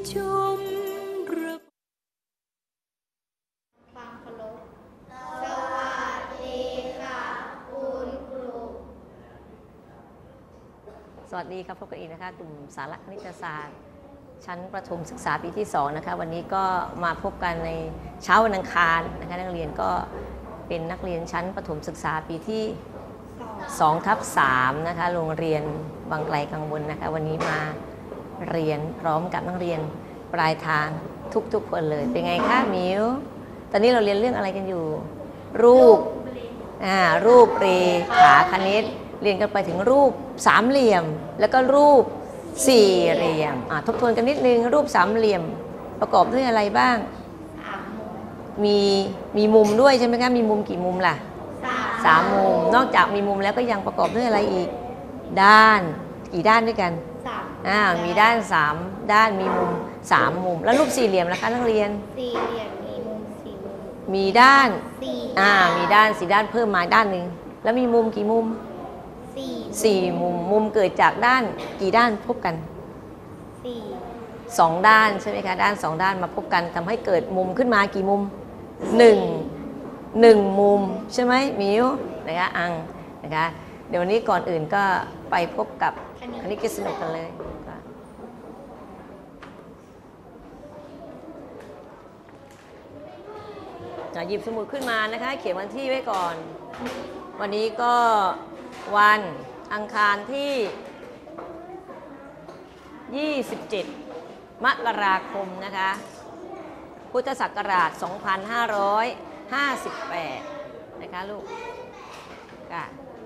ชมระความเคารพสวัสดีค่ะคุณครูสวัสดีครับพบกันอีกนะคะกลุ่มสาระคณิตศาสตร์ชั้นประถมศึกษาปีที่2นะคะวันนี้ก็มาพบกันในเช้าวันอังคารนะคะนักเรียนก็เป็นนักเรียนชั้นประถมศึกษาปีที่2/3นะคะโรงเรียนบางไกลกังวลนะคะวันนี้มาเรียนพร้อมกับนักเรียนปลายทางทุกคนเลยเป็นไงคะมิวตอนนี้เราเรียนเรื่องอะไรกันอยู่รูปเรขาคณิตเรียนกันไปถึงรูปสามเหลี่ยมแล้วก็รูปสี่เหลี่ยมทบทวนกันนิดนึงรูปสามเหลี่ยมประกอบด้วยอะไรบ้างมีมุมด้วยใช่ไหมคะมีมุมกี่มุมล่ะสามมุมนอกจากมีมุมแล้วก็ยังประกอบด้วยอะไรอีกด้านกี่ด้านด้วยกันมีด้าน3ด้านมีมุม3มุมแล้วรูปสี่เหลี่ยมล่ะคะนักเรียนสี่เหลี่ยมมีมุมสี่มุมมีด้านมีด้าน4ด้านเพิ่มมาด้านหนึ่งแล้วมีมุมกี่มุมสี่มุมเกิดจากด้านกี่ด้านพบกัน2ด้านใช่ไหมคะด้าน2ด้านมาพบกันทำให้เกิดมุมขึ้นมากี่มุม1มุมใช่ไหมมิวนะคะอังนะคะเดี๋ยววันนี้ก่อนอื่นก็ไปพบกับคณิตสนุกกันเลยหยิบสมุดขึ้นมานะคะเขียนวันที่ไว้ก่อนวันนี้ก็วันอังคารที่27มกราคมนะคะพุทธศักราช2558นะคะลูกค่ะ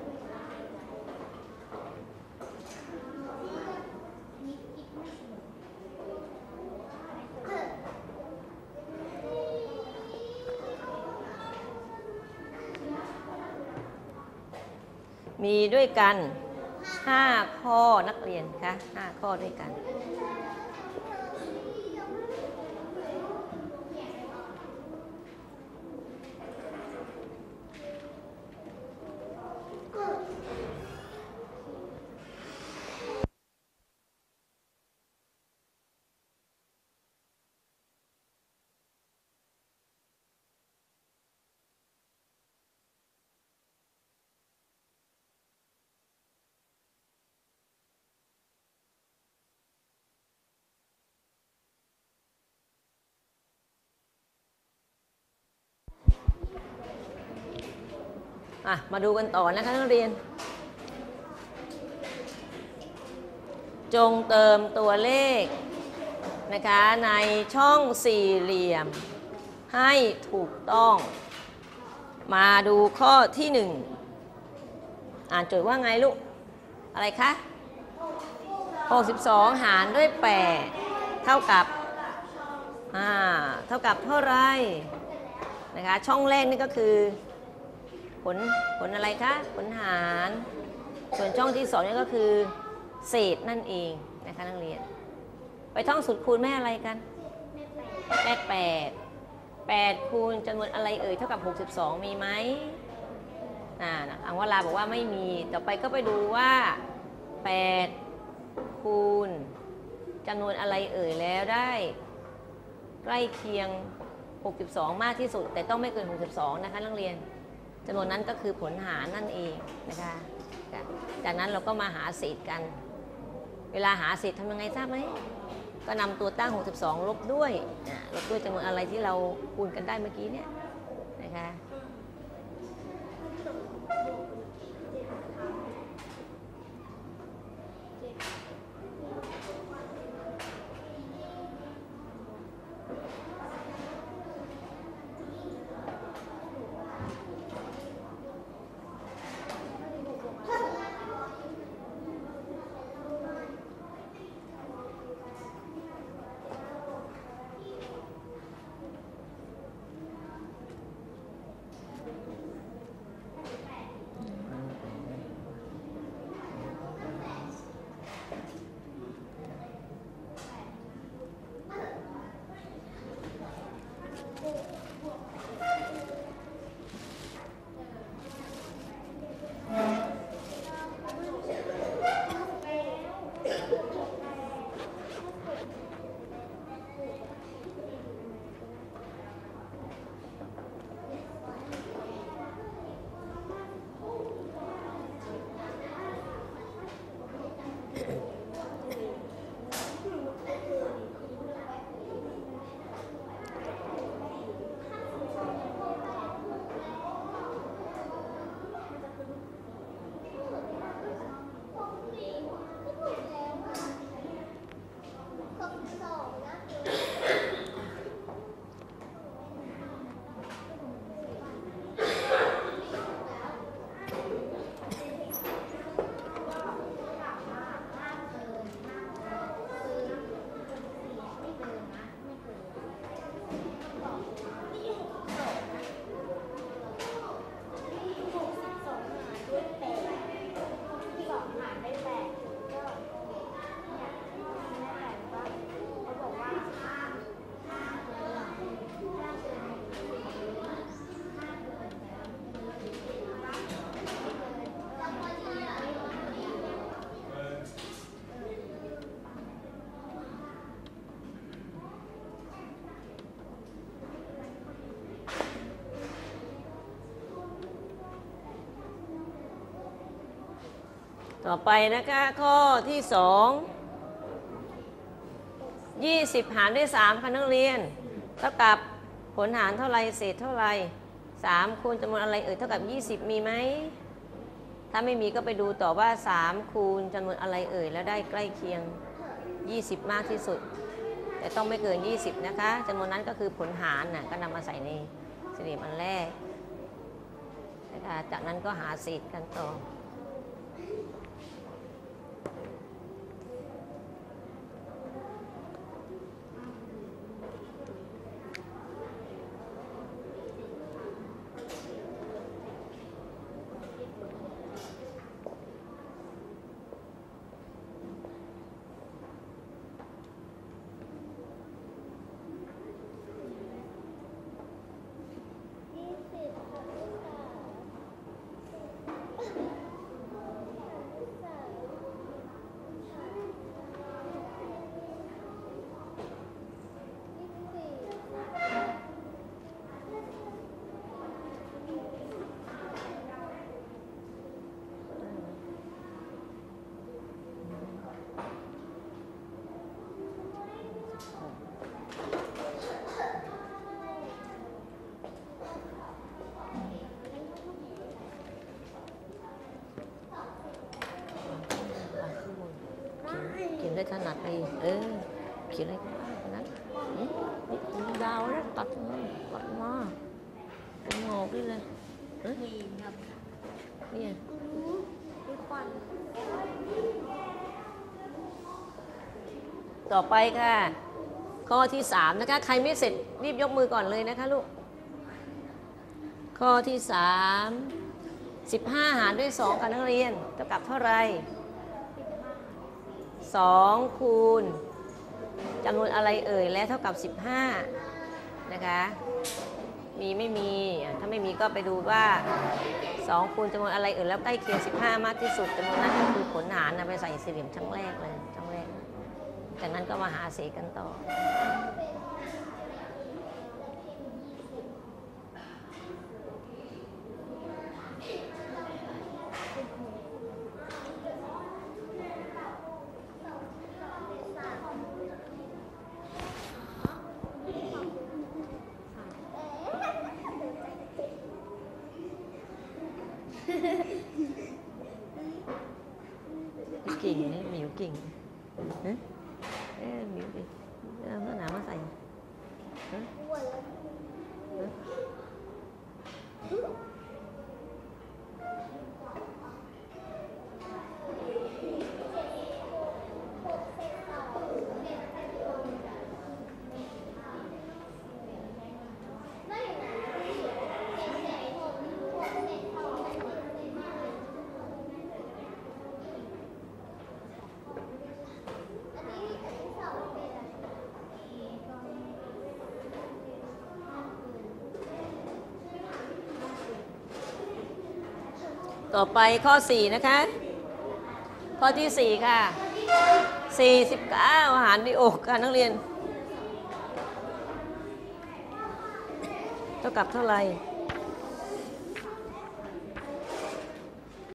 มีด้วยกัน5ข้อนักเรียนคะ5ข้อด้วยกันมาดูกันต่อนะคะนักเรียนจงเติมตัวเลขนะคะในช่องสี่เหลี่ยมให้ถูกต้องมาดูข้อที่1อ่านโจทย์ว่าไงลูกอะไรคะ62หารด้วย8เท่ากับเท่าไรนะคะช่องแรกนี่ก็คือผลอะไรคะผลหารส่วนช่องที่2นี่ก็คือเศษนั่นเองนะคะนักเรียนไปท่องสูตรคูณแม่อะไรกันแม่8คูณจำนวนอะไรเอ่ยเท่ากับ62มีไหมอังวราบอกว่าไม่มีต่อไปก็ไปดูว่า8คูณจำนวนอะไรเอ่ยแล้วได้ใกล้เคียง62มากที่สุดแต่ต้องไม่เกิน62นะคะนักเรียนจำนวนนั้นก็คือผลหารนั่นเองนะคะจากนั้นเราก็มาหาเศษกันเวลาหาเศษทำยังไงทราบไหมก็นำตัวตั้ง62ลบด้วยจำนวนอะไรที่เราคูณกันได้เมื่อกี้เนี่ยนะคะต่อไปนะคะข้อที่20 หารด้วย3ค่ะนักเรียนเท่ากับผลหารเท่าไรเศษเท่าไร3คูณจำนวนอะไรเท่ากับ20มีไหมถ้าไม่มีก็ไปดูต่อว่า3คูณจำนวนอะไรแล้วได้ใกล้เคียง20มากที่สุดแต่ต้องไม่เกิน20นะคะจำนวนนั้นก็คือผลหารก็นำมาใส่ในสี่เหลี่ยมอันแรกนะคะจากนั้นก็หาเศษกันต่อเขียนได้ถนัดเลยเขียนอะไรก็ได้นะนี่ดาวแล้วตัดมาเป็นงอกด้วยเลยมีครับนี่มีควันต่อไปค่ะข้อที่3นะคะใครไม่เสร็จรีบยกมือก่อนเลยนะคะลูกข้อที่15 หารด้วย2ค่ะนักเรียนเท่ากับเท่าไร2คูณจำนวนอะไรและเท่ากับ15นะคะมีไม่มีถ้าไม่มีก็ไปดูว่า2คูณจำนวนอะไรแล้วใกล้เคียง15มากที่สุดจำนวนนั้นก็คือผลหารไปใส่สี่เหลี่ยมช่องแรกเลยช่องแรกจากนั้นก็มาหาเศษกันต่อเก่งเนี่ยหมิวเก่งหมิวดิเอาหนามาใส่ต่อไปข้อ4นะคะข้อที่4ค่ะ49หารด้วย6ค่ะนักเรียนเท่ากับเท่าไหร่